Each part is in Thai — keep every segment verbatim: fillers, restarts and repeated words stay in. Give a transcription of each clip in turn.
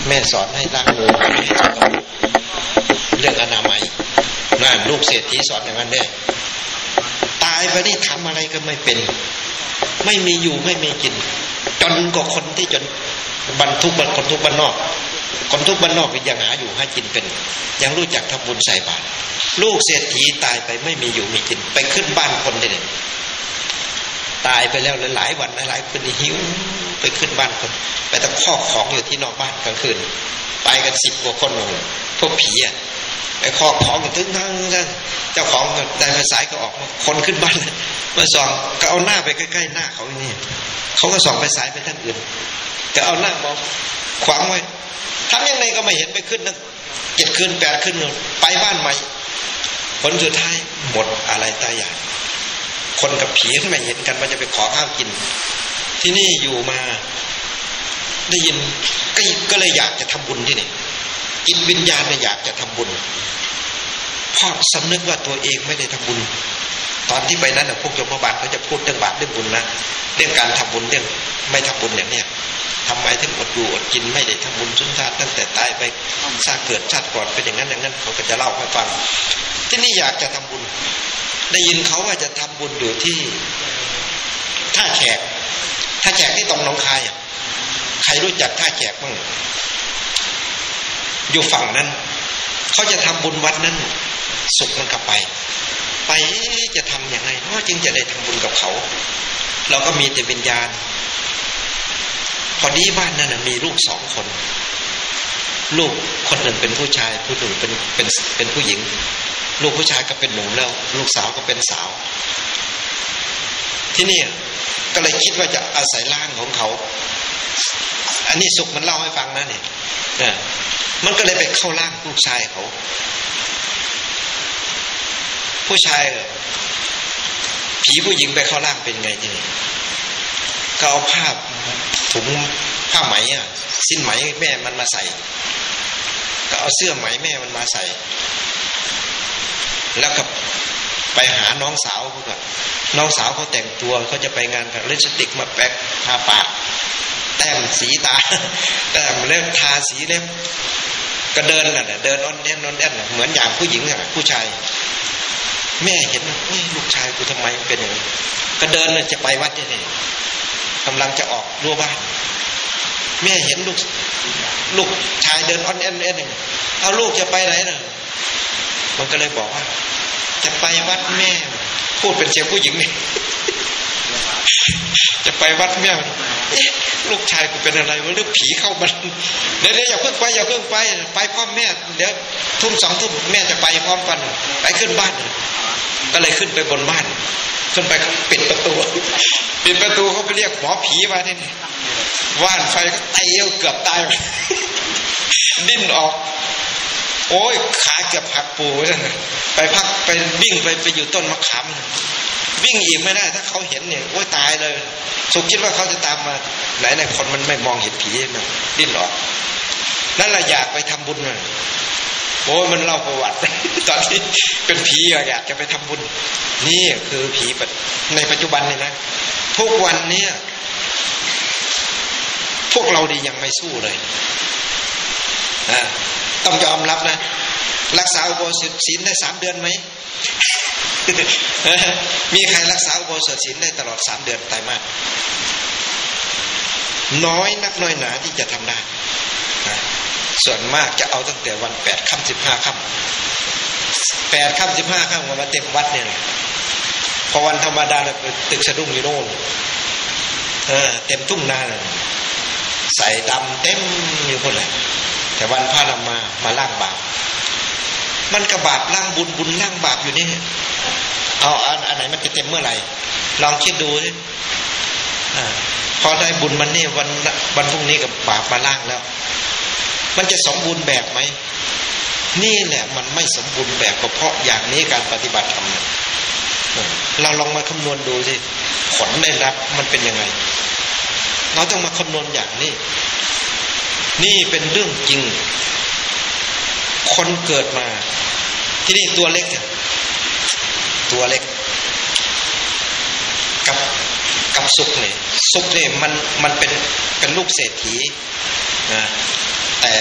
แม่สอนให้ล้างมือให้สกปรกเรื่องอนามัยนั่นลูกเศรษฐีสอนอย่างนั้นเนี่ยตายไปนี่ทำอะไรก็ไม่เป็นไม่มีอยู่ไม่มีกินจนกว่าคนที่จนบรรทุกคนทุกบ้านนอกคนทุกบ้านนอกยังหาอยู่หากินเป็นยังรู้จักทำบุญใส่บาตรลูกเศรษฐีตายไปไม่มีอยู่มีกินไปขึ้นบ้านคนเนี่ยตายไปแล้วหลายวันหลายคนหิวไปขึ้นบ้านคนไปตะคอกของอยู่ที่นอกบ้านกลางคืนไปกันสิบกว่าคนเลยพวกผีอ่ะไปคอกของอยู่ถึงทั้งเจ้าของได้ไฟฉายก็ออกมาคนขึ้นบ้านมาส่องก็เอาหน้าไปใกล้ๆหน้าเขาอย่างนี้เขาก็ส่องไฟฉายไปท่านอื่นก็เอาหน้ามองขวางไว้ทำยังไงก็ไม่เห็นไปขึ้นนั่งเจ็ดคืนแปดคืนไปบ้านใหม่ผลสุดท้ายหมดอะไรตายอย่างคนกับผีไม่เห็นกันมันจะไปขอข้าวกินที่นี่อยู่มาได้ยินก็ก็เลยอยากจะทำบุญที่นี่จิตวิญญาณเนี่ยอยากจะทำบุญเพราะสำนึกว่าตัวเองไม่ได้ทำบุญตอนที่ไปนั้นพวกโยมบาลเขาจะพูดเรื่องบาปเรื่องบุญนะเรื่องการทำบุญเรื่องไม่ทำบุญอย่างเนี้ยทำไมถึงอดอยู่อดกินไม่ได้ทำบุญสุนทรตั้งแต่ตายไปชาติเกิดชาติก่อนเป็นอย่างนั้นอย่างนั้นเขาก็จะเล่าให้ฟังที่นี่อยากจะทำบุญได้ยินเขาว่าจะทำบุญอยู่ที่ท่าแขกท่าแขกที่ตรงหนองคายใครรู้จักท่าแขกบ้างอยู่ฝั่งนั้นเขาจะทำบุญวัดนั้นสุกมันกลับไปไปจะทำอย่างไรเพราะจึงจะได้ทำบุญกับเขาเราก็มีแต่วิญญาณพอดีบ้านนั้นมีลูกสองคนลูกคนหนึ่งเป็นผู้ชายผู้หนึ่งเป็นเป็นเป็นผู้หญิงลูกผู้ชายก็เป็นหนุ่มแล้วลูกสาวก็เป็นสาวที่นี่ก็เลยคิดว่าจะอาศัยร่างของเขาอันนี้สุกมันเล่าให้ฟังนะเนี่ยมันก็เลยไปเข้าร่างลูกชายเขาผู้ชายผีผู้หญิงไปเข้าร่างเป็นไงทีนี้ก็เอาผ้าถุงผ้าไหมอ่ะสิ้นไหมแม่มันมาใส่ก็เอาเสื้อไหมแม่มันมาใส่แล้วก็ไปหาน้องสาวเขาก็น้องสาวเขาแต่งตัวเขาจะไปงานกับลิปสติกมาแปะทาปากแต้มสีตาแต้มเล็บทาสีเล็บก็เดินน่ะเดินอ้อนแอนอ้อนแอนเหมือนอย่างผู้หญิงอ่ะผู้ชายแม่เห็นลูกชายกูทำไมเป็นอย่างนี้ก็เดินน่ะจะไปวัดนี่กำลังจะออกรั้วบ้านแม่เห็นลูกลูกชายเดินอ้อนแอนแอนเอาลูกจะไปไหนน่ะมันก็เลยบอกว่าจะไปวัดแม่พูดเป็นเสียงผู้หญิงนี่จะไปวัดแม่เอ๊ะลูกชายกูเป็นอะไรวะหรือผีเข้ามันเดี๋ยวเดี๋ยวอย่าเพิ่งไปอย่าเพิ่งไปไปพร้อมแม่เดี๋ยวทุ่มสองทุ่มแม่จะไปพร้อมกันไปขึ้นบ้านก็เลยขึ้นไปบนบ้านขึ้นไปปิดประตูปิดประตูเขาไปเรียกหมอผีมาที่นี่ว่านไฟก็เตะเกือบตายดิ้นออกโอ้ยขาเกือบหักปูไปพักไปวิ่งไปไปอยู่ต้นมะขามวิ่งอีกไม่ได้ถ้าเขาเห็นเนี่ยโอ้ยตายเลยสุขคิดว่าเขาจะตามมาไหนไหนคนมันไม่มองเห็นผีมันดิ้นออกนั่นแหละอยากไปทำบุญมันโอ้ยมันเล่าประวัติตอนที่เป็นผีอยากจะไปทำบุญนี่คือผีในปัจจุบันเนี่ยนะทุกวันเนี่ยพวกเราดียังไม่สู้เลยอ่าต้องยอมรับนะรักษาอุโบสถศีลได้สามเดือนไหม มีใครรักษาอุโบสถศีลได้ตลอดสามเดือนไตรมาสน้อยนักน้อยหนาที่จะทำได้นะส่วนมากจะเอาตั้งแต่วันแปดค่ำสิบห้าค่ำแปดค่ำสิบห้าค่ำมาเต็มวัดเนี่ยพอวันธรรมดาเนี่ยตึกสะดุ้งอยู่โน่นเออเต็มทุ่งนาเลยใส่ดำเต็มอยู่คนเลยแต่วันพระนำมามาล้างบาปมันกระบาปล้างบุญบุญล้างบาปอยู่นี่เอาอันไหนมันจะเต็มเมื่อไหร่ลองคิดดูสิพอได้บุญมันนี่วันวันพรุ่งนี้กับบาปมาล้างแล้วมันจะสมบูรณ์แบบไหมนี่แหละมันไม่สมบูรณ์แบบก็เพราะอย่างนี้การปฏิบัติธรรมเราลองมาคำนวณดูสิผลได้รับมันเป็นยังไงเราต้องมาคำนวณอย่างนี้นี่เป็นเรื่องจริงคนเกิดมาที่นี่ตัวเล็กตัวเล็กกับกับสุขเนี่ยสุขเนี่ยมันมันเป็นเป็นลูกเศรษฐีนะแต่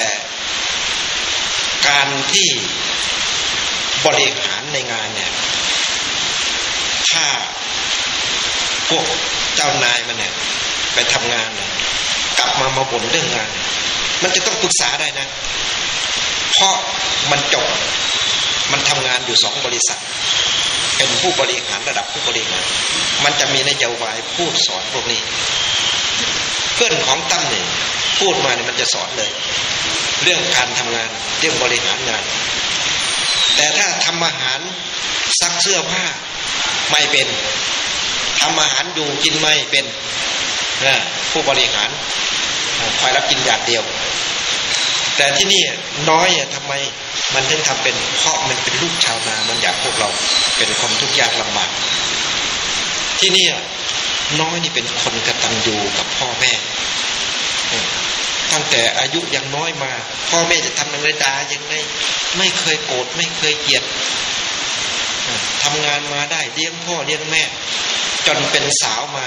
ที่บริหารในงานเนี่ยถ้าพวกเจ้านายมันเนี่ยไปทำงานเนี่ยกลับมามาบ่นเรื่องงานมันจะต้องปรึกษาได้นะเพราะมันจบมันทำงานอยู่สองบริษัทเป็นผู้บริหารระดับผู้บริหารมันจะมีนโยบายพูดสอนพวกนี้เพื่อนของตั้มเนี่ยพูดมาเนี่ยมันจะสอนเลยเรื่องการทำงานเรื่องบริหารงานแต่ถ้าทำอาหารซักเสื้อผ้าไม่เป็นทำอาหารอยู่กินไม่เป็นนะผู้บริหารคอยรับกินอย่างเดียวแต่ที่นี่น้อยทำไมมันถึงทำเป็นเพราะมันเป็นลูกชาวนามันอยากพวกเราเป็นคนทุกข์ยากลำบากที่นี่น้อยนี่เป็นคนกตัญญูกับพ่อแม่ตั้งแต่อายุยังน้อยมาพ่อแม่จะทำอะไรด่ายังไงไม่เคยโกรธไม่เคยเกลียดทำงานมาได้เลี้ยงพ่อเลี้ยงแม่จนเป็นสาวมา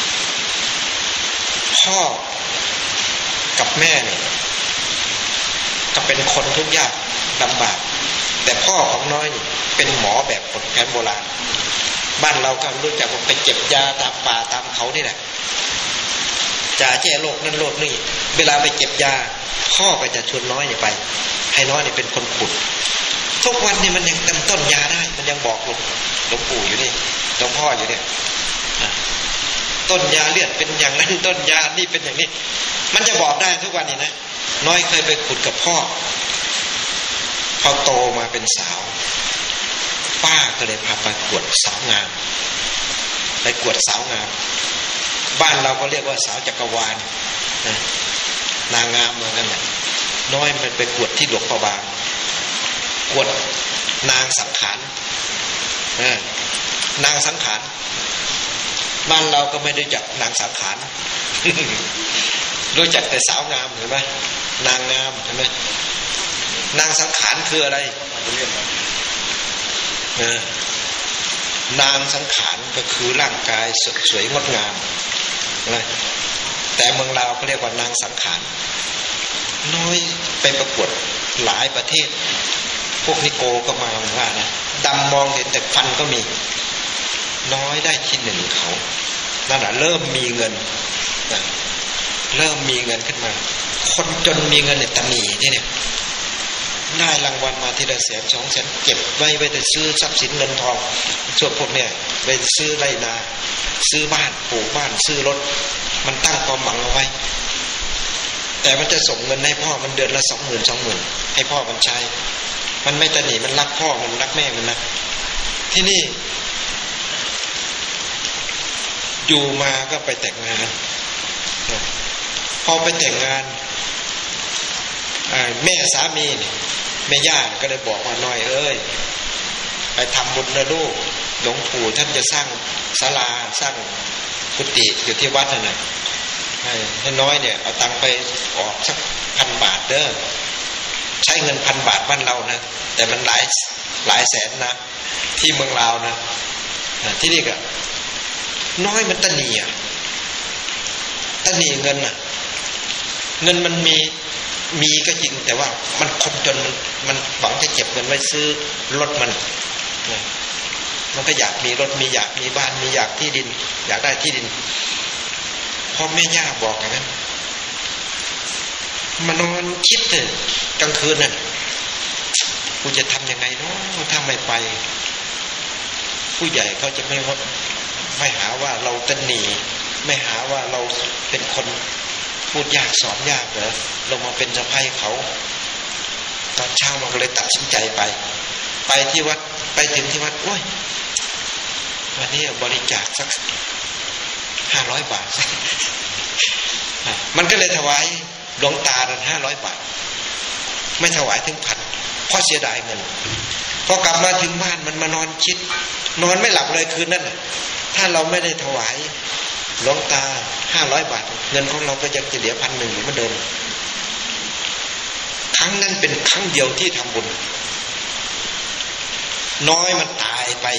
พ่อกับแม่เนี่ยก็เป็นคนทุกข์ยากลำบากแต่พ่อของน้อยนี่เป็นหมอแบบคนแผนโบราณบ้านเราก็รู้จักว่าไปเก็บยาตามป่าตามเขานี่แหละจ่าแจ้โรคนั่นโรคนี่เวลาไปเก็บยาพ่อก็จะชวนน้อยเนี่ยไปให้น้อยเนี่ยเป็นคนขุดทุกวันนี่มันยังเต็มต้นยาได้มันยังบอกหลวงหลวงปู่อยู่นี่หลวงพ่ออยู่เนี่ยต้นยาเลือดเป็นอย่างนั้นต้นยานี่เป็นอย่างนี้มันจะบอกได้ทุกวันนี่นะน้อยเคยไปขุดกับพ่อพอโตมาเป็นสาวป้าก็เลยพาไปกวดสาวงามไปกวดสาวงามบ้านเราก็เรียกว่าสาวจักรวาลนางงามเหมือนกันแหละน้อยมันไปกวดที่หลวงพ่อบางกวดนางสังขารนางสังขารบ้านเราก็ไม่รู้จักนางสังขารรู้จักแต่สาวงามเห็นไหมนางงามเห็นไหมนางสังขารคืออะไรนางสังขารก็คือร่างกายสดสวยงดงามนะแต่เมืองลาวเขาเรียกว่านางสังขารน้อยไปประกวดหลายประเทศพวกนิโกก็มาเหมือนว่านะดำมองเห็นแต่ฟันก็มีน้อยได้ที่หนึ่งเขานั่นแหละเริ่มมีเงินนะเริ่มมีเงินขึ้นมาคนจนมีเงินเนี่ยตะหนีที่เนี่ยได้รางวัลมาทีละแสนสองแสนเก็บไว้ไว้แต่ซื้อทรัพย์สินเงินทองส่วนพวกเนี่ยไปซื้อไร่นาซื้อบ้านปลูกบ้านซื้อรถมันตั้งความหวังเอาไว้แต่มันจะส่งเงินให้พ่อมันเดือนละสองหมื่นสองหมื่นให้พ่อมันใช้มันไม่ตะหนีมันรักพ่อมันรักแม่มันนะที่นี่อยู่มาก็ไปแต่งงานพอไปแต่งงานแม่สามีเนี่ยแม่ย่าก็เลยบอกว่าน้อยเอ้ยไปทำบุญนะลูกหลวงปู่ท่านจะสร้างศาลาสร้างกุฏิอยู่ที่วัดนั่นแหละให้น้อยเนี่ยเอาตังค์ไปออกสักพันบาทเด้อใช้เงินพันบาทบ้านเรานะแต่มันหลายหลายแสนนะที่เมืองลาวนะที่นี่ก็น้อยมันตะหนีอ่ะตะหนีเงินอ่ะเงินมันมีมีก็จริงแต่ว่ามันคนจนมันมันหวังจะเก็บเงินไว้ซื้อรถมันมันก็อยากมีรถมีอยากมีบ้านมีอยากที่ดินอยากได้ที่ดินพ่อแม่ย่าบอกอย่างนั้นมานอนคิดเลยกลางคืนน่ะกูจะทำยังไงเนาะถ้าไม่ไปผู้ใหญ่เขาจะไม่ว่าไม่หาว่าเราตะหนีไม่หาว่าเราเป็นคนพูดยากสอนยากเหรอลงมาเป็นสะใภ้เขาตอนเช้ามันก็เลยตัดสินใจไปไปที่วัดไปถึงที่วัดโอ้ยวันนี้บริจาคสักห้าร้อยบาทมันก็เลยถวายหลวงตาดันห้าร้อยบาทไม่ถวายถึงพันเพราะเสียดายเงินพอกลับมาถึงบ้านมันมานอนคิดนอนไม่หลับเลยคืนนั้นน่ะถ้าเราไม่ได้ถวายหลวงตาห้าร้อยบาทเงินของเราก็ยังจะเหลือพันหนึ่งเหมือนเดิมครั้งนั้นเป็นครั้งเดียวที่ทำบุญน้อยมันตายไป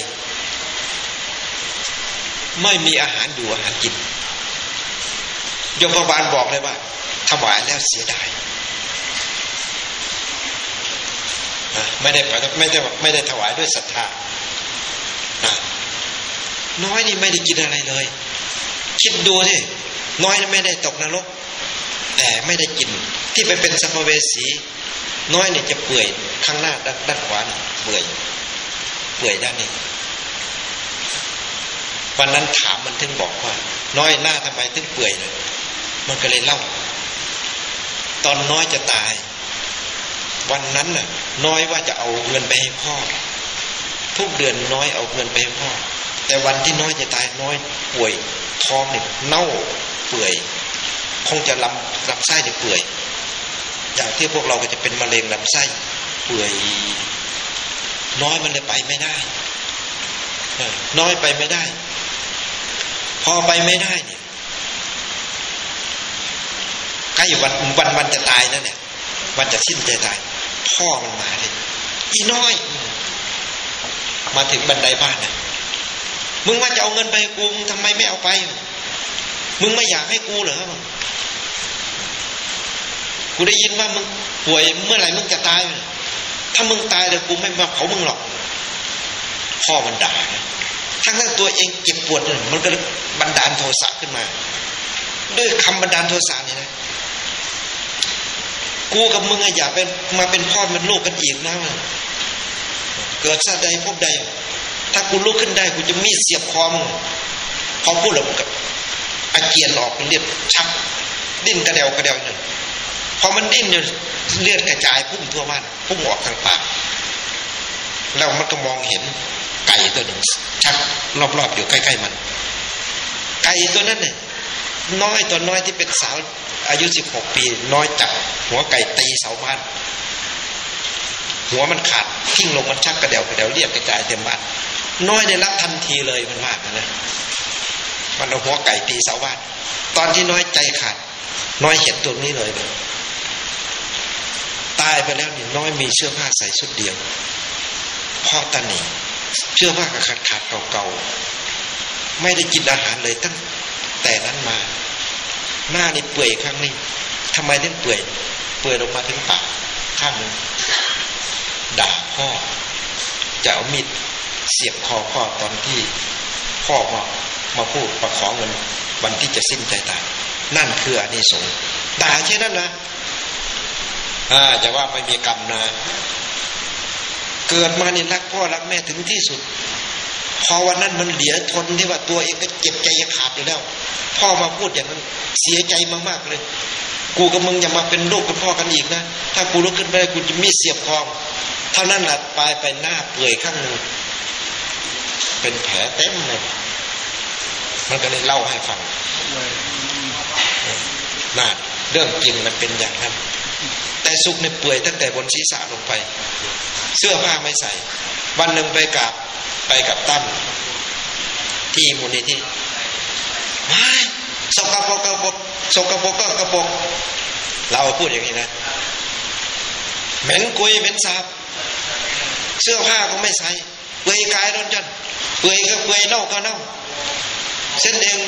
ไม่มีอาหารอยู่อาหารกินโยมพบาลบอกเลยว่าถวายแล้วเสียดายไม่ได้ไม่ได้ไม่ได้ถวายด้วยศรัทธานะน้อยนี่ไม่ได้กินอะไรเลยคิดดูสิน้อยไม่ได้ตกนรกแต่ไม่ได้กินที่ไปเป็นสัมภเวสีน้อยเนี่ยจะเปื่อยข้างหน้าด้านด้านขวาเปื่อยเปื่อยด้านนี้วันนั้นถามมันถึงบอกว่าน้อยหน้าทำไมถึงเปื่อยเลยมันก็เลยเล่าตอนน้อยจะตายวันนั้นน่ะน้อยว่าจะเอาเงินไปให้พ่อทุกเดือนน้อยเอาเงินไปให้พ่อแต่วันที่น้อยจะตายน้อยป่วยท้องเนี่ยเน่าเปื่อยคงจะลำลำไส้เนี่ยเปื่อยอย่างที่พวกเราก็จะเป็นมะเร็งลำไส้เปื่อยน้อยมันเลยไปไม่ได้น้อยไปไม่ได้พอไปไม่ได้เนี่ยใกล้วันวันวันจะตายนั่นเนี่ยวันจะสิ้นใจตายพ่อมันมาเลยอีน้อยมาถึงบันไดบ้านน่ะมึงว่าจะเอาเงินไปให้กูมึงทำไมไม่เอาไปมึงไม่อยากให้กูเหรอกูได้ยินว่ามึงป่วยเมื่อไหร่มึงจะตายถ้ามึงตายเดี๋ยวกูไม่มาเผามึงหรอกพ่อมันด่าทั้งทั้งตัวเองเจ็บปวดเนี่ยมันก็บันดาลโทสะขึ้นมาด้วยคำบันดาลโทสะนี่นะกูกับมึงอย่าเป็นมาเป็นพ่อเป็นลูกกันอีกนะมันเกิดชาติใดพบใดถ้ากูลุกขึ้นได้กูจะมีเสียบคอมึงพอพูดแล้วมันกับอาเจียนออกเลือดชักดิ้นกระเดวกระเดวเนี่ยพอมันดิ้นเนี่ยเลือดกระจายพุ่งทั่วบ้านพุ่งออกทางปากแล้วมันก็มองเห็นไก่ตัวหนึ่งชักรอบๆอยู่ใกล้ๆมันไก่ตัวนั้นเนี่ยน้อยตัวน้อยที่เป็นสาวอายุสิบหกปีน้อยจับหัวไก่ตีเสาบ้านหัวมันขาดทิ้งลงมันชักกระเดวกระเดวเรียบกระจายเต็มบ้านน้อยได้รับทันทีเลยมันว่านะมันเอาหัวไก่ตีเสาบ้านตอนที่น้อยใจขาดน้อยเห็นตัวนี้เลยเลยตายไปแล้วนี่น้อยมีเสื้อผ้าใส่ชุดเดียวพ่อตาหนีเสื้อผ้าขาดขาดเก่าๆไม่ได้กินอาหารเลยตั้งแต่นั้นมาหน้านี่เปื่อยข้างนี้ทำไมถึงเปื่อยเปื่อยลงมาถึงปากข้างนึงด่าพ่อจะเอามีดเสียบคอพ่อตอนที่พ่อมามาพูดประขอเงินวันที่จะสิ้นใจตายนั่นคืออานิสงส์ด่าแค่นั้นนะอ่าจะว่าไม่มีกรรมนะเกิดมานี่รักพ่อรักแม่ถึงที่สุดพอวันนั้นมันเหลียทนที่ว่าตัวเองก็เจ็บใจขาดอยู่แล้วพ่อมาพูดอย่างนั้นเสียใจมากๆเลยกูกับมึงอย่ามาเป็นลูกเป็นพ่อกันอีกนะถ้ากูลุกขึ้นไปกูจะมีเสียบคอเท่านั้นแหละปลายไปหน้าเปื่อยข้างนึงเป็นแผลเต็มเลยมันก็เลยเล่าให้ฟังน่าเรื่องจริงมันเป็นอย่างนั้นแต่สุกในเปื่อยตั้งแต่บนศีรษะลงไปเสื้อผ้าไม่ใส่วันหนึ่งไปกับไปกับตั้มที่มูลนิธิว้ายสกปรกกระปกสกปรกก็กระปกเราพูดอย่างนี้นะเหม็นกุยเหม็นสาบเสื้อผ้าก็ไม่ใส่เปื่อยกายร้อนจันเปื่อยก็เปื่อยเน่าก็เน่าเส้นเอ็น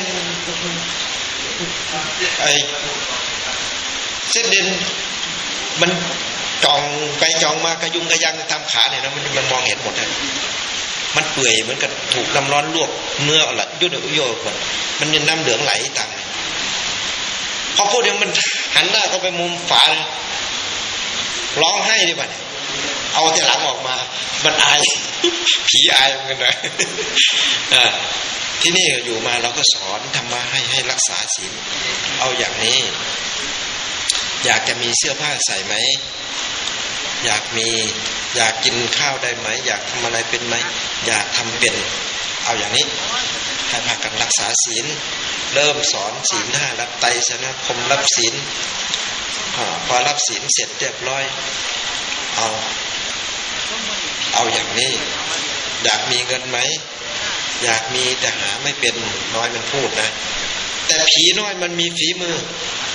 ไอเส้นเอ็นมันจ่องไปจ่องมากระยุงกระยังตามขาเนี่ยนะมันมันมองเห็นหมดเลยมันเปื่อยเหมือนกับถูกน้ำร้อนลวกเนื้ออะไรยุ่ยยุ่ยมันมันยังน้ำเหลืองไหลตามพอพูดอย่างมันหันหน้าเข้าไปมุมฝาเลยร้องไห้ดิบัดเอาแต่หลังออกมามันอายผีอายเหมือนกันนะอ่าที่นี่อยู่มาเราก็สอนธรรมะให้ให้รักษาศีลเอาอย่างนี้อยากจะมีเสื้อผ้าใส่ไหมอยากมีอยากกินข้าวได้ไหมอยากทำอะไรเป็นไหมอยากทำเป็นเอาอย่างนี้ให้พากันรักษาศีลเริ่มสอนศีลห้ารับไตรสรณคมรับศีลพอรับศีลเสร็จเรียบร้อยเอาเอาอย่างนี้อยากมีเงินไหมอยากมีแต่หาไม่เป็นน้อยมันพูดนะแต่ผีน้อยมันมีฝีมือ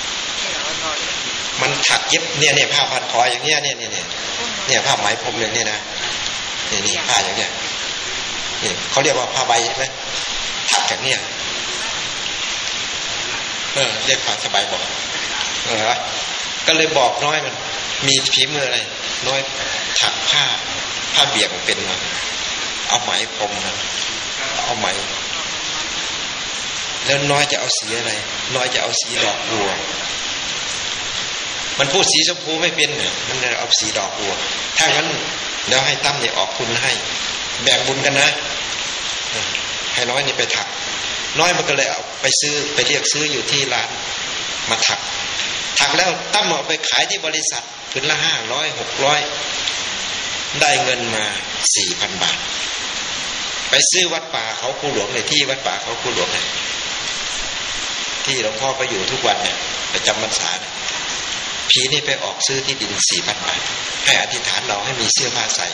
มันถักเย็บเนี่ยเนี่ยผ้าพันคออย่างเนี้ยเนี่ยเนี่ยเนี่ยเนี่ยผ้าไหมพรมอย่างเนี้ยนะนี่นี่ผ้าอย่างเนี้ยนี่เขาเรียกว่าผ้าใบใช่ไหมถักอย่างเนี้ยเออเรียกผ้าสบายบอกเออก็เลยบอกน้อยมันมีฝีมืออะไรน้อยถักผ้าผ้าเบี่ยงเป็นมาเอาไหมพรมนะเอาไหมแล้วน้อยจะเอาสีอะไรน้อยจะเอาสีดอกบัวมันพูดสีชมพูไม่เป็นเนี่ยมันจะเอาสีดอกบัวถ้างั้นเดี๋ยวให้ตั้มเนี่ยออกทุนให้แบ่งบุญกันนะให้น้อยนี่ไปถักน้อยมันก็เลยเอาไปซื้อไปเรียกซื้ออยู่ที่ร้านมาถักถักแล้วตั้มเอาไปขายที่บริษัทผืนละห้าร้อยหกร้อยได้เงินมาสี่พันบาทไปซื้อวัดป่าเขาคูหลวงในที่วัดป่าเขาคูหลวงเนี่ยที่หลวงพ่อไปอยู่ทุกวันเนี่ยประจำพรรษาเนี่ยผีนี่ไปออกซื้อที่ดินสี่พันบาทให้อธิษฐานเราให้มีเสื้อผ้าใส่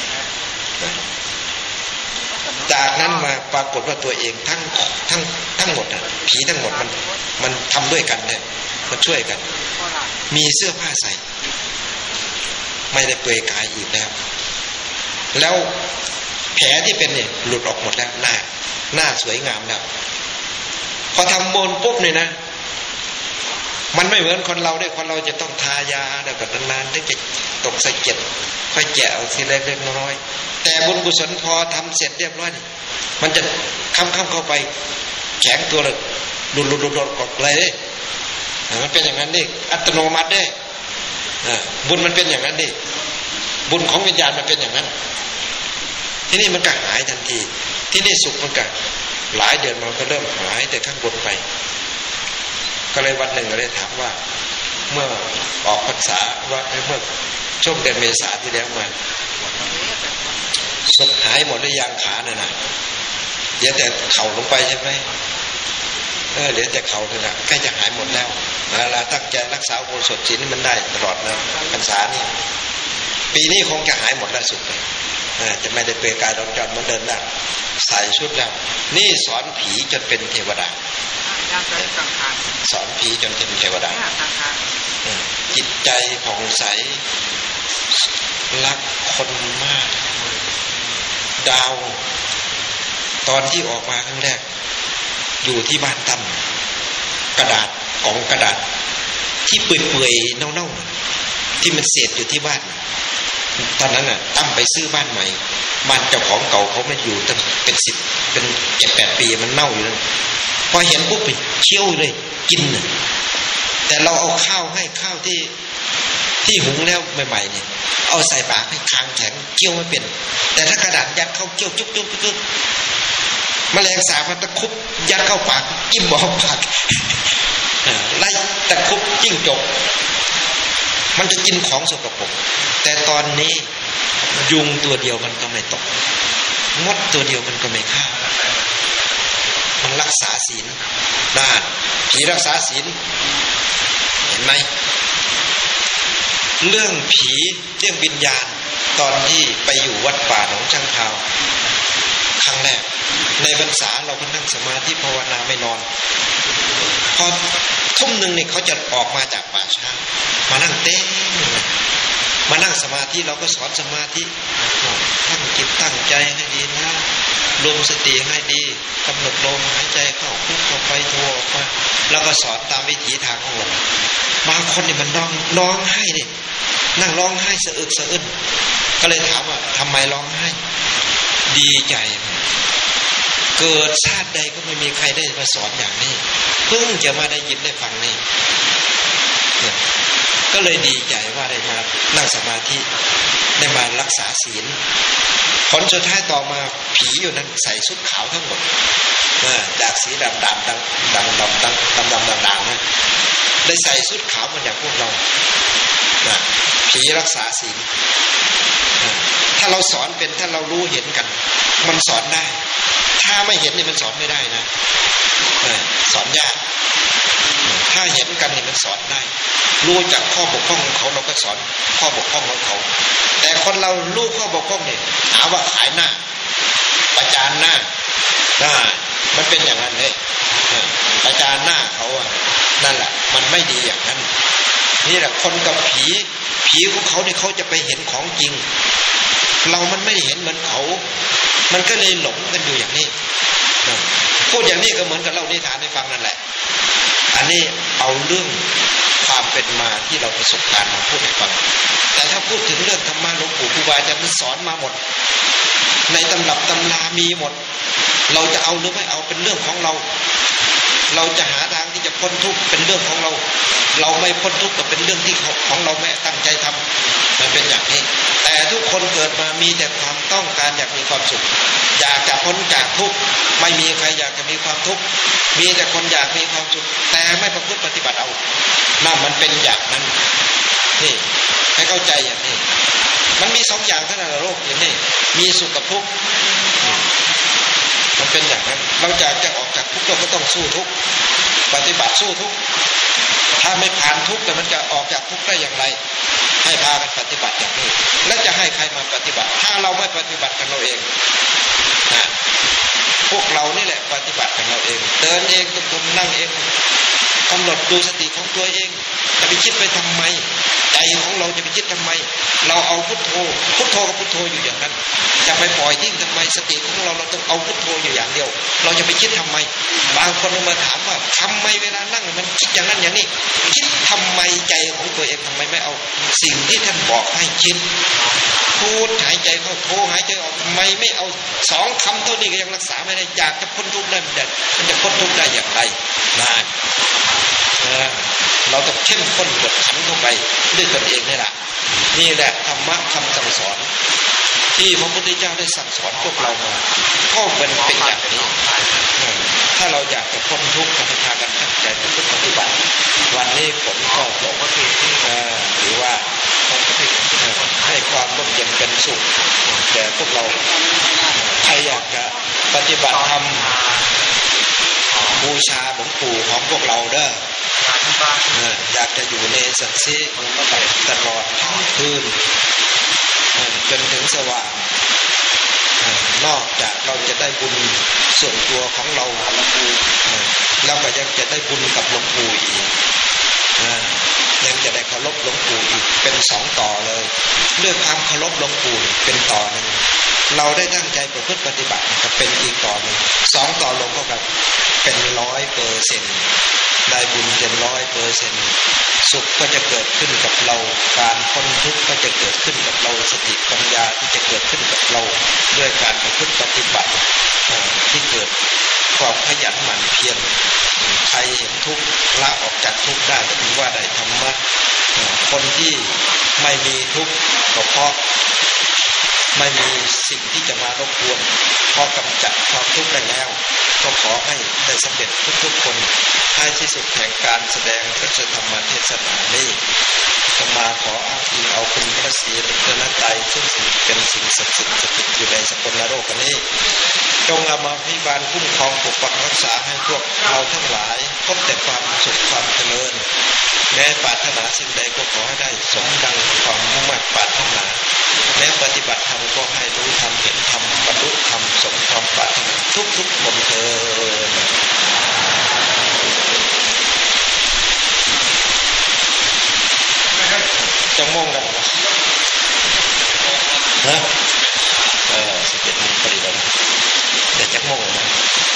จากนั้นมาปรากฏว่าตัวเองทั้งทั้งทั้งหมดอ่ะผีทั้งหมดมันมันทำด้วยกันเนี่ยมันช่วยกันมีเสื้อผ้าใส่ไม่ได้เปลือยกายอีกแล้วแล้วแผลที่เป็นเนี่ยหลุดออกหมดแล้วหน้าหน้าสวยงามแล้วพอทำมนต์ปุ๊บเนี่ยนะมันไม่เหมือนคนเราด้วยคนเราจะต้องทายาแบบนานๆถึงจะตกสะเก็ดค่อยแกะเอาทีเล็กๆน้อยๆแต่บุญกุศลพอทำเสร็จเรียบร้อยมันจะค้ำๆเข้าไปแข็งตัวเลยดุดๆๆๆกดเลยมันเป็นอย่างนั้นดิอัตโนมัติได้บุญมันเป็นอย่างนั้นดิบุญของวิญญาณมันเป็นอย่างนั้นที่นี่มันก็หายทันทีที่นี่สุขมันก็หลายเดือนมันก็เริ่มหายแต่ข้างบนไปก็เลยวันหนึ่งก็เลยถามว่าเมื่อออกพรรษาว่าเมื่อช่วงเดือนเมษาที่แล้วมาสุขหายหมดหรือยังขาเนี่ยนะเดี๋ยวแต่เข่าลงไปใช่ไหมเออเดี๋ยวแต่เข่าเนี่ยนะใกล้จะหายหมดแล้วเราตั้งใจรักษาโอสถศีลมันได้ตลอดนะพรรษานี่ปีนี้คงจะหายหมดแล้วสุขเลยจะไม่ได้เปลือยกายดองจอนมันเดินแล้วใส่ชุดแล้วนี่สอนผีจนเป็นเทวดาสอนผีจนเป็นเทวดาจิตใจผ่องใสรักคนมากดาวตอนที่ออกมาครั้งแรกอยู่ที่บ้านตั้มกระดาษกล่องกระดาษที่เปื่อยๆเน่าๆที่มันเศษอยู่ที่บ้านตอนนั้นน่ะตั้มไปซื้อบ้านใหม่บ้านเจ้าของเก่าเขาไม่อยู่ตั้งเป็นสิบเป็นเจ็ดแปดปีมันเน่าอยู่แล้วพอเห็นปุ๊บเคี้ยวเลยกินน่ะแต่เราเอาข้าวให้ข้าวที่ที่หุงแล้วใหม่ๆเนี่ยเอาใส่ปากให้คางแข็งเคี้ยวไม่เป็นแต่ถ้ากระดาษยัดเข้าเคี้ยวจุ๊บจุ๊บจุ๊บแมลงสาบมันตะคุบยัดเข้าปากจิ้มออกปากไล่ตะคุบจิ้งจกมันจะกินของสกปรกแต่ตอนนี้ยุงตัวเดียวมันก็ไม่ตกมดตัวเดียวมันก็ไม่ฆ่ามันรักษาศีลน่าผีรักษาศีลเห็นไหมเรื่องผีเรื่องวิญญาณตอนที่ไปอยู่วัดป่าหนองช่างพาวครั้งแรกในพรรษาเราก็นั่งสมาธิภาวนาไม่นอนพอทุ่มหนึ่งเนี่ยเขาจะออกมาจากป่าช้ามานั่งเต้นมานั่งสมาธิเราก็สอนสมาธิตั้งจิตตั้งใจให้ดีนะรวมสติให้ดีกำหนดลมหายใจเข้าพุทเข้าไปโทออกมาแล้วก็สอนตามวิถีทางของเราบางคนเนี่ยมันร้องร้องไห้เนี่ยนั่งร้องไห้สะอึกสะอื้นก็เลยถามว่าทำไมร้องไห้ดีใจเกิดชาติใดก็ไม่มีใครได้มาสอนอย่างนี้เพิ่งจะมาได้ยินได้ฟังนี่ก็เลยดีใจว่าได้มานั่งสมาธิได้มารักษาศีลผลสุดท้ายต่อมาผีอยู่นั้นใส่ชุดขาวทั้งหมดจากสีดำดำดำดำดำดำดำดำดำดำนะได้ใส่ชุดขาวเหมือนอย่างพวกเราผีรักษาศีลถ้าเราสอนเป็นถ้าเรารู้เห็นกันมันสอนได้ถ้าไม่เห็นนี่มันสอนไม่ได้นะสอนยากถ้าเห็นกันนี่มันสอนได้รู้จักข้อบกพร่องของเขาเราก็สอนข้อบกพร่องของเขาแต่คนเรารู้ข้อบกพร่องเนี่ยหาว่าขายหน้าประจานหน้าอ่ามันเป็นอย่างนั้นเลยประจานหน้าเขาอ่ะนั่นแหละมันไม่ดีอย่างนั้นนี่แหละคนกับผีผีของเขาเนี่ยเขาจะไปเห็นของจริงเรามันไม่เห็นเหมือนเขามันก็เลยหลงกันอยู่อย่างนี้พูดอย่างนี้ก็เหมือนกับเล่านิทานให้ฟังนั่นแหละอันนี้เอาเรื่องความเป็นมาที่เราประสบการณ์มาพูดให้ฟังแต่ถ้าพูดถึงเรื่องธรรมะหลวงปู่ว่าจะสอนมาหมดในตำรับตำรามีหมดเราจะเอาหรือไม่เอาเป็นเรื่องของเราเราจะหาทางที่จะพ้นทุกข์เป็นเรื่องของเราเราไม่พ้นทุกข์ก็เป็นเรื่องที่ของเราแม่ตั้งใจทำมันเป็นอย่างนี้แต่ทุกคนเกิดมามีแต่ความต้องการอยากมีความสุขอยากจะพ้นจากทุกข์ไม่มีใครอยากจะมีความทุกข์มีแต่คนอยากมีความสุขแต่ไม่ประพฤติปฏิบัติเอานั่นมันเป็นอย่างนั้นนี่ให้เข้าใจอย่างนี้มันมีสองอย่างเท่านั้นโลกอย่างนี้มีสุขกับทุกข์มันเป็นอย่างนั้นเราอยากจะออกจากทุกข์เราก็ต้องสู้ทุกข์ปฏิบัติสู้ทุกข์ถ้าไม่ผ่านทุกข์แต่มันจะออกจากทุกข์ได้อย่างไรให้พากันปฏิบัติอย่างนี้และจะให้ใครมาปฏิบัติถ้าเราไม่ปฏิบัติกันเราเองนะพวกเรานี่แหละปฏิบัติกันเราเองเดินเองตุ่มๆนั่งเองกำหนดดูสติของตัวเองจะไปคิดไปทำไมใจของเราจะไปคิดทำไมเราเอาพุทโธพุทโธกับพุทโธอยู่อย่างนั้นจะไปปล่อยทิ้งทำไมสติของเราเราต้องเอาพุทโธอยู่อย่างเดียวเราจะไปคิดทำไมบางคนมาถามว่าทำไมเวลานั่งมันคิดอย่างนั้นอย่างนี้คิดทำไมใจของตัวเองทำไมไม่เอาสิ่งที่ท่านบอกให้คิดพูดหายใจเข้าโธหายใจออกทำไมไม่เอาสองคำเท่านี้ก็ยังรักษาไม่ได้อยากจะพ้นทุกข์ได้มันจะมันจะพ้นทุกข์ได้อย่างไรนะเราต้องเข้มข้นกดขันเข้าไปด้วยตนเองนี่แหละนี่แหละธรรมะคำสั่งสอนที่พระพุทธเจ้าได้สั่งสอนพวกเรามาก็เป็นเป็นอย่างนี้ถ้าเราอยากจะพ้นทุกข์ก็พากันตั้งใจปฏิบัติวันนี้ฝนก็ตกหรือว่าให้ความร่มเย็นเป็นสุขแก่พวกเราใครอยากจะปฏิบัติธรรมบูชาหลวงปู่ของพวกเราเด้ออยากจะอยู่ในสันติตลอดทั้งคืนจนถึงสว่างนอกจากเราจะได้บุญส่วนตัวของเราหลวงปู่เราก็ยังจะได้บุญกับหลวงปู่อีกยังจะได้เคารพหลวงปู่อีกเป็นสองต่อเลยด้วยความเคารพหลวงปู่เป็นต่อหนึ่งเราได้ตั้งใจประพฤติปฏิบัติก็เป็นอีกต่อหนึ่งสองต่อลงก็แบบเป็นร้อยเปอร์เซ็นต์ได้บุญเป็นร้อยเปอร์เซ็นต์สุขก็จะเกิดขึ้นกับเราการพ้นทุกข์ก็จะเกิดขึ้นกับเราสติปัญญาที่จะเกิดขึ้นกับเราด้วยการประพฤติปฏิบัติที่เกิดความขยันหมั่นเพียรใครเห็นทุกข์ละออกจากทุกข์ได้ถือว่าได้ธรรมะคนที่ไม่มีทุกข์ก็เพราะไม่มีสิ่งที่จะมารบกวนพอกำจัดความทุกข์ได้แล้วก็ขอให้ได้สำเร็จทุกๆคนท้ายที่สุดแห่งการแสดงพระธรรมเทศนานี้จะมาขออ้างอิงเอาคุณพระศรีรัตนตรัยซึ่งเป็นสิ่งศักดิ์สิทธิ์สถิตอยู่ในสกลโลกนี้จงนำมาพิบาลคุ้มครองปกปักรักษาให้พวกเราทั้งหลายพบแต่ความสุขความเจริญแม้ปรารถนาสิ่งใดก็ขอให้ได้สมดังความมุ่งมั่นปรารถนาแม้ปฏิบัติธรรมก็ให้รู้ธรรมเห็นธรรมบรรลุธรรมสมความปรารถนาทุกๆคนเถิดจังมองกันฮะเออสิบเจ็ดโมงพอดีเลยเดี๋ยวจังมองนะ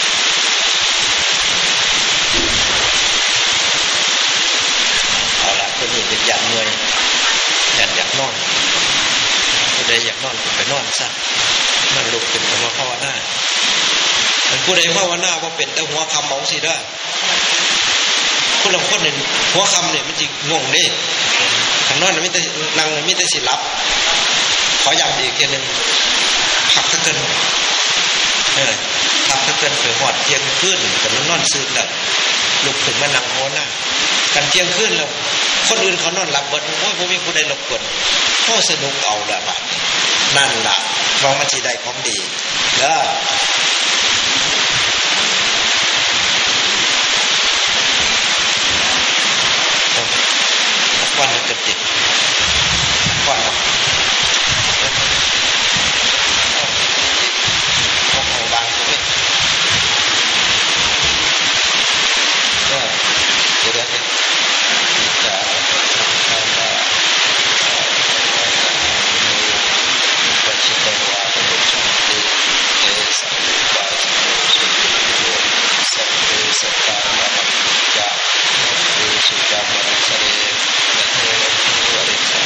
เอาละคนนี้เป็นยันเมื่อยยันอยากนอนผู้ใดอยากนอนไปนอนซะนั่งลุกขึ้นมาภาวนาผู้ใดภาวนาว่าเป็นแต่หัวคำมองสิได้คนละคนหนึ่งหัวคำเนี่ยมันจริงงงดิทางนอนไม่ได้นั่งไม่ได้สิรับขอย้ำอีกทีหนึ่งพักตะเกินเนี่ยพักตะเกินเผื่อหอดเที่ยงขึ้นแต่มันนอนซึมแล้วลุกขึ้นมานั่งหัวหน้ากันเที่ยงขึ้นแล้วคนอื่นเขานอนหลับเบิดโอ้ยผมมีผู้ใดรบกวนโอ้สนุกเอาละบัดนั่นล่ะมองมันสีได้ของดีเด้อควันมันเกิดติดควันมันมองเอาบางตัวเล็กก็เดี๋ยวเดี๋ยวจะปัจจิตวาเป็นชันติเอสัมปะสัมโฆสัพเพสัตตานัจจาเอสุจามะสเรนะเทวะวริสา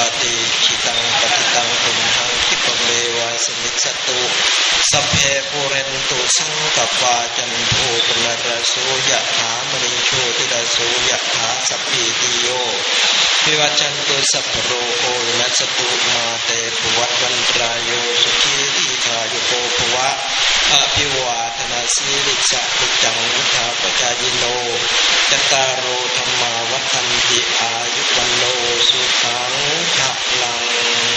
ติชิตังปฏิตังตุมหังคิปเมวะสมิจฉตุสัพเพปุเรนตุสังกปาจันโทปนรโสยะถามณิโชติรโสยะถาสัพพิติโยวิวัจจันตุสัพพโรโควินัสตุมาเตภวัตวันตรายโยสุขีทีคายุโกภวะอภิวาทนาสีลิสะตุจังวุฒาปจายโนจตารโรธรรมาวัฏันติอายุวันโนสุขังภะลัง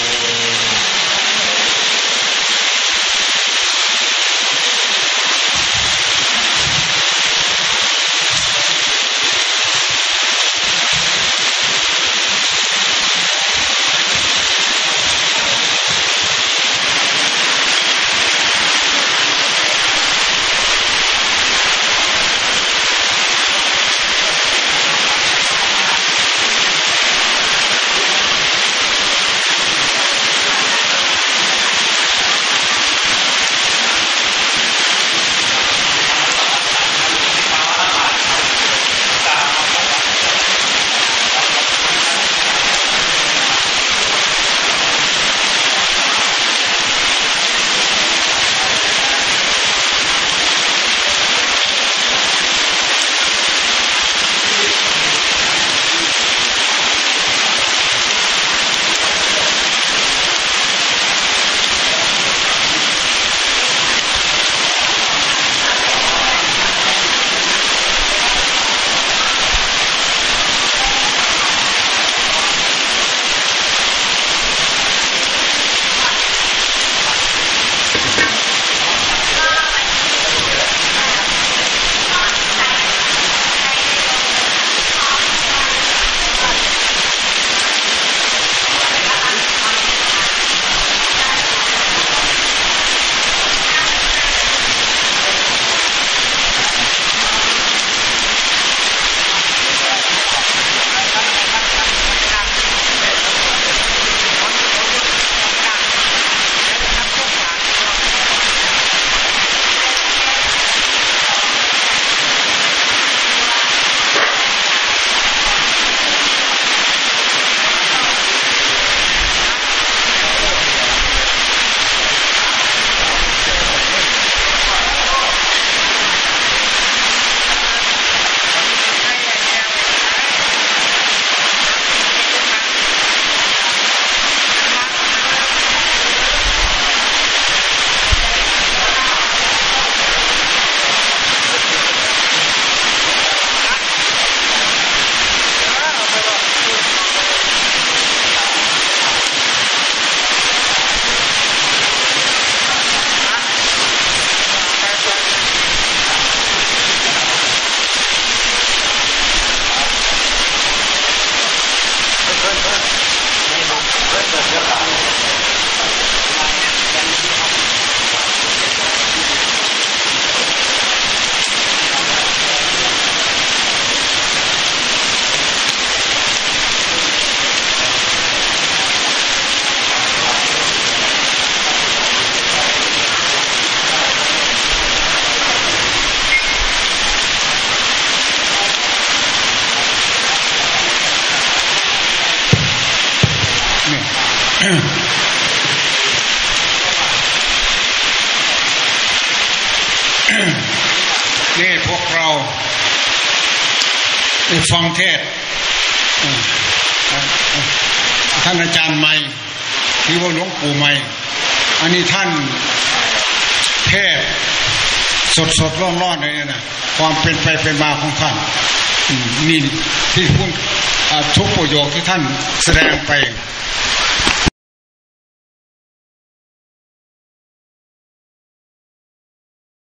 นี่พวกเราได้ฟังเทศท่านอาจารย์ใหม่ที่ว่าหลวงปู่ใหม่อันนี้ท่านเทศสดสดร้อนร้อนเลยนะความเป็นไปเป็นมาของท่านนี่ที่พูดทุกประโยคที่ท่านแสดงไป